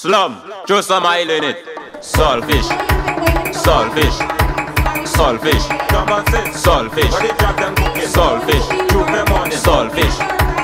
Slum, throw some oil in it. Saltfish, saltfish, saltfish, saltfish, saltfish, saltfish,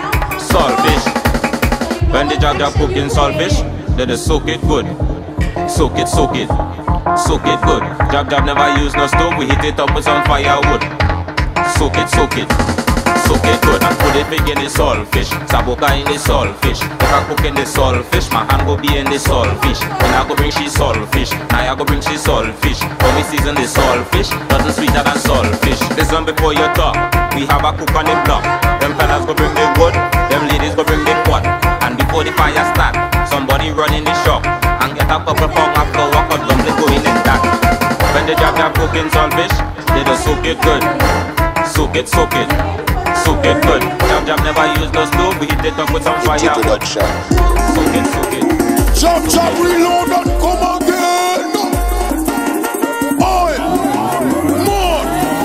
saltfish. When the jab cooking saltfish, then they soak it good. Soak it, soak it, soak it good. Jab never use no stove, we heat it up with some firewood. Soak it, soak it, soak it good. And put it big in the saltfish, saboka in the saltfish. If I cook in the saltfish, my hand go be in the saltfish. When I go bring she saltfish, now I go bring she saltfish. When we season the saltfish, nothing sweeter than saltfish. Listen before you talk, we have a cook on the block. Them fellas go bring the wood, them ladies go bring the pot. And before the fire start, somebody run in the shop and get a couple pound of flour, cause dumpling go in that. When the jab cooking saltfish, they just soak it good. Soak it, soak it, soak it good. Jab never use no stove, we heat it up with some fire. Soak it, soak it. Jab reload and come again. Oil, more,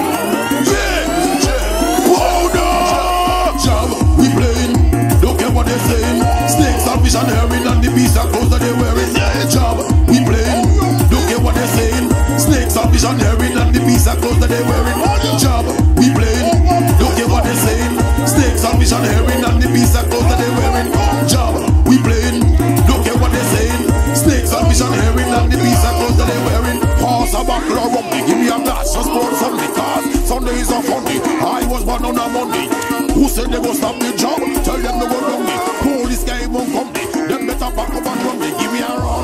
powder. Jab, we playing, don't care what they're saying. Snakes, fish and herring and the beast and clothes that they're wearing. Jab, we playing, don't care what they're saying. Snakes, fish and herring and the beast and clothes that they're wearing. Jab, we playing, don't care what they're saying. Snakes, fish and herring and the beast and clothes that they're wearing. Jab, we playing, don't care what they're saying. Snakes, fish and herring and the beast and clothes that they're wearing. Pass a buckler of me, give me a glass of sport from the cars. Sundays are funny, I was born on a Monday. Who said they go stop the job? Tell them to go wrong me. Police guy won't come me. Them better pack up and run me. Give me a run.